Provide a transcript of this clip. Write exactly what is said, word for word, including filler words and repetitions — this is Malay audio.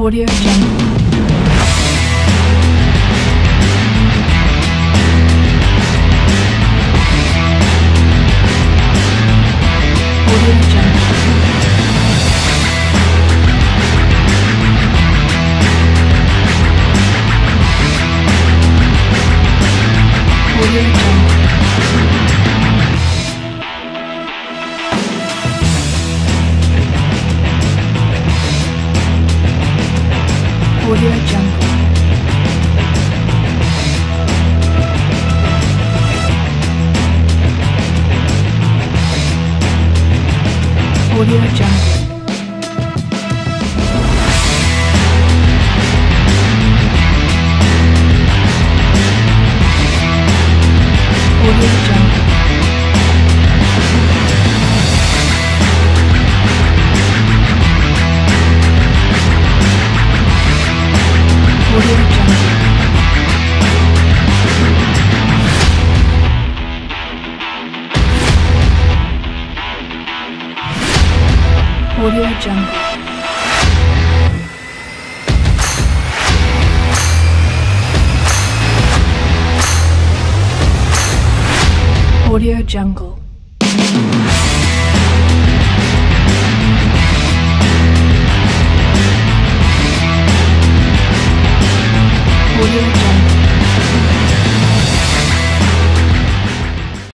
Audio Jungle. Audio Jungle. Audio Jungle. Audio Jungle. Audio Jungle. Audio Jungle. Audio Jungle. Audio Jungle. Audio Jungle.